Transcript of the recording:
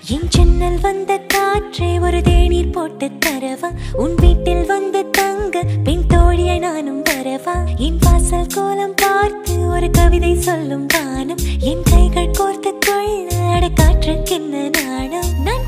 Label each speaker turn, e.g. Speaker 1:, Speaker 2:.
Speaker 1: என் ஜன்னல் வந்த காற்றே ஒரு தேநீர் போட்டு தரவா உன் வீட்டில் வந்து தங்க பின் தோழியை நானும் வரவா என் வாசல் கோலம் பார்த்து ஒரு கவிதை சொல்லும் வானம் என் கைகள் கோர்த்து கொள்ள காற்றுக்கென்ன நாணம் நான்